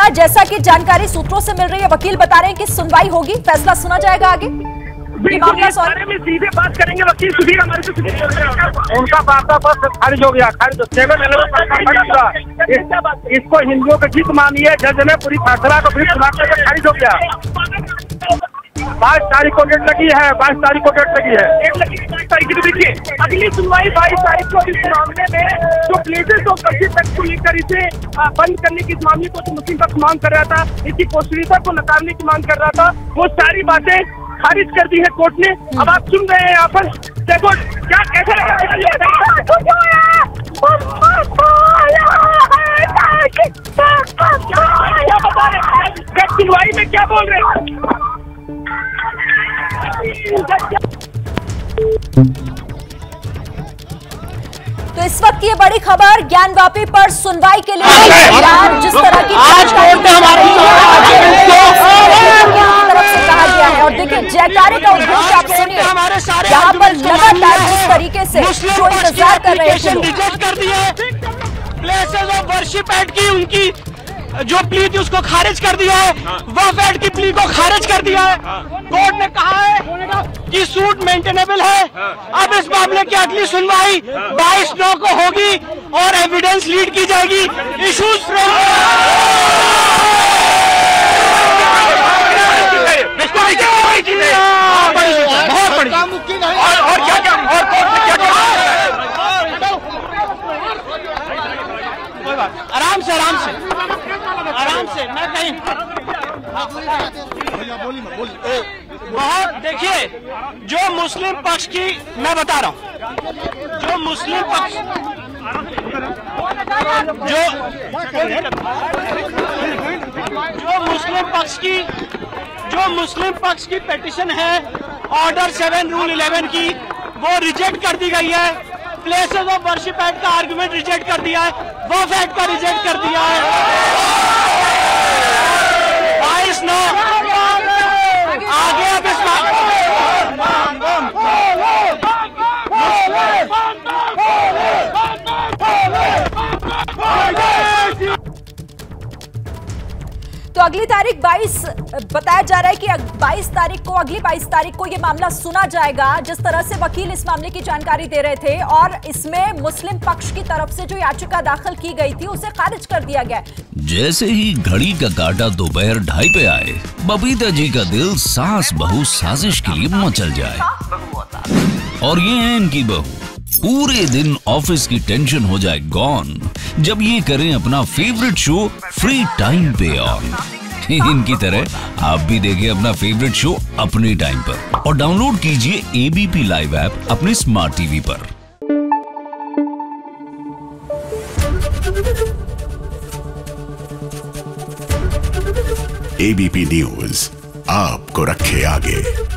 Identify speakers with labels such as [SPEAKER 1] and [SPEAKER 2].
[SPEAKER 1] जैसा कि जानकारी सूत्रों से मिल रही है, वकील बता रहे हैं कि सुनवाई होगी, फैसला सुना जाएगा आगे।
[SPEAKER 2] इस बारे में सीधे बात करेंगे वकील सुधीर हमारे से। उनका वार्ता बस खारिज हो गया, खारिज 7 इसको हिंदुओं की जीत मानी है। जज ने पूरी फैसला को फिर सुना कर खारिज हो गया। 22 तारीख को डेट लगी है, 22 तारीख को डेट लगी है। देखिए अगली सुनवाई 22 तारीख को इस मामले में जो प्लेसेस ऑफ वर्शिप एक्ट को लेकर इसे बंद करने की मामले को तो मुस्लिम पक्ष मांग कर रहा था, इसकी पौष्टिकता को नकारने की मांग कर रहा था, वो सारी बातें खारिज कर दी है कोर्ट ने। अब आप सुन रहे हैं यहाँ पर देखो क्या कैसे सुनवाई में क्या बोल रहे हैं।
[SPEAKER 1] तो इस वक्त ये बड़ी खबर, ज्ञानवापी पर सुनवाई के लिए जिस तरह की तरफ से कहा गया है। और देखिए जयकारे का उद्देश्य आप सुनिए, यहाँ पर लगातार जिस तरीके से जो इंतजार कर रहे थे
[SPEAKER 3] रिजेक्ट कर दिए, प्लेसेस ऑफ वर्शिप एक्ट की उनकी जो प्ली थी उसको खारिज कर दिया है, वक्फ एक्ट की प्ली को खारिज कर दिया है। कोर्ट ने कहा है कि सूट मेंटेनेबल है। अब इस मामले की अगली सुनवाई 22/9 को होगी और एविडेंस लीड की जाएगी। इशूज बहुत बड़ी और क्या क्या और आराम से मैं कहीं बहुत देखिए जो मुस्लिम पक्ष की मैं बता रहा हूं, जो मुस्लिम पक्ष जो मुस्लिम पक्ष की पिटीशन है ऑर्डर 7 रूल 11 की, वो रिजेक्ट कर दी गई है। प्लेसेस ऑफ वर्शिप एक्ट का आर्गुमेंट रिजेक्ट कर दिया है, वक्फ एक्ट का रिजेक्ट कर दिया है। 22/9 आगे अब इस
[SPEAKER 1] तो अगली तारीख 22 बताया जा रहा है कि 22 तारीख को, अगली 22 तारीख को यह मामला सुना जाएगा। जिस तरह से वकील इस मामले की जानकारी दे रहे थे और इसमें मुस्लिम पक्ष की तरफ से जो याचिका दाखिल की गई थी उसे खारिज कर दिया गया।
[SPEAKER 4] जैसे ही घड़ी का काटा दोपहर 2:30 पे आए, बबीता जी का दिल सास बहू साजिश के लिए मचल जाए। और ये है इनकी बहू, पूरे दिन ऑफिस की टेंशन हो जाए गॉन जब ये करें अपना फेवरेट शो फ्री टाइम पे ऑन। इनकी तरह आप भी देखिए अपना फेवरेट शो अपने टाइम पर और डाउनलोड कीजिए एबीपी लाइव ऐप अपने स्मार्ट टीवी पर।
[SPEAKER 5] एबीपी न्यूज आपको रखे आगे।